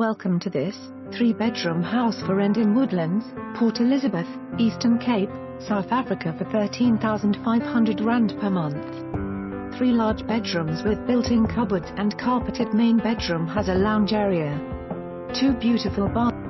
Welcome to this 3-bedroom house for rent in Woodlands, Port Elizabeth, Eastern Cape, South Africa for R13,500 per month. 3 large bedrooms with built-in cupboards and carpeted main bedroom has a lounge area. 2 beautiful bathrooms.